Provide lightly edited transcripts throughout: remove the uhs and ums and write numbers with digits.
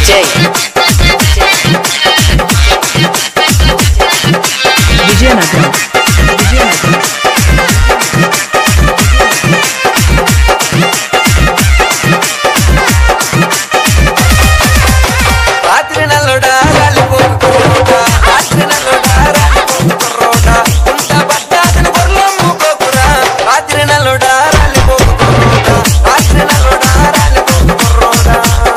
విజయనగరం రాత్రి నల్లుడా రాలిపోకురోడా రాత్రి నల్లుడా రాలిపోకురోడా ఉంట పట్టాదని బొర్లో మూకోకురా రాత్రి నల్లుడా రాలిపోకురోడా రాత్రి నల్లుడా రాలిపోకురోడా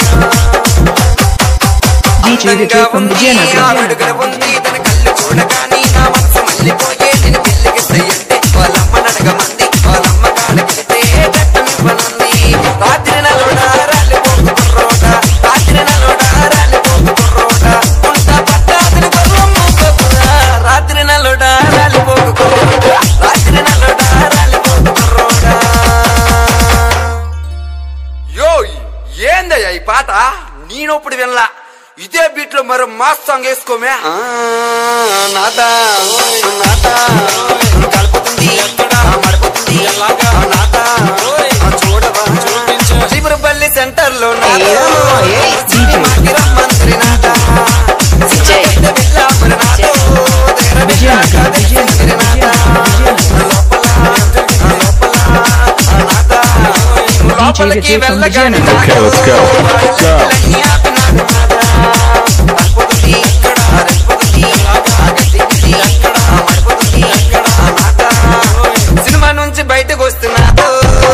ఆవిడుగల ఉంది తన కళ్ళు చూడగాని నా మనసు మళ్ళీపోయే నేను పెళ్ళికి సయ్యంటే వాళ్ళమ్మ నడగమంది వాళ్ళమ్మ కాడకెళ్తే గట్టమివ్వనుంది రాత్రి నల్లుడా రాలిపోకురోడా రాత్రి నల్లుడా రాలిపోకురోడా ఉంట పట్టాదని బొర్లో మూకోకురా రాత్రి నల్లుడా రాలిపోకురోడా రాత్రి నల్లుడా రాలిపోకురోడా. యో ఏందయ్యా ఈ పాట నేనప్పుడు వినలా ఇదే బీట్ లో మరో మాస్ సాంగ్ వేసుకోమే నాదా నాదా కలుపుతుంది మడుపుతుంది నాదా చూడవా చిబురుపల్లి సెంటర్ లో నాదా మంత్రి నాదా లోపలికి వెళ్ళగానే సినిమా నుంచి బయటకు వస్తున్నాడు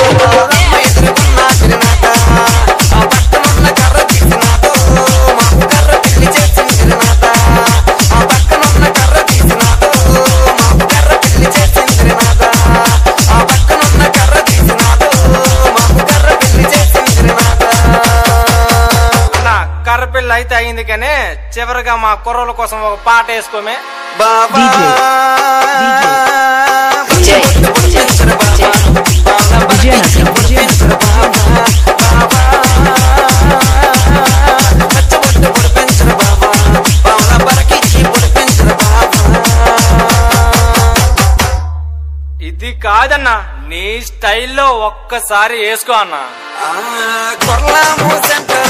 పక్కనున్న కర్ర తీసినాడు మాకు కర్ర పెళ్లి చేసింది నాట ఆ పక్కనున్న కర్ర తీసినాడు మాకు కర్ర పెళ్లి చేసింది నాట ఆ పక్కనున్న కర్ర తీసినాడు మాకు కర్ర పెళ్లి చేసింది నాట. కర్ర పెళ్లి అయితే అయింది కానీ చివరిగా మా కుర్రోళ్ళ కోసం ఒక పాట వేసుకోమే. బాబా ఇది కాదన్నా నీ స్టైల్లో ఒక్కసారి వేసుకో అన్నా. కొల్లాము సెంటర్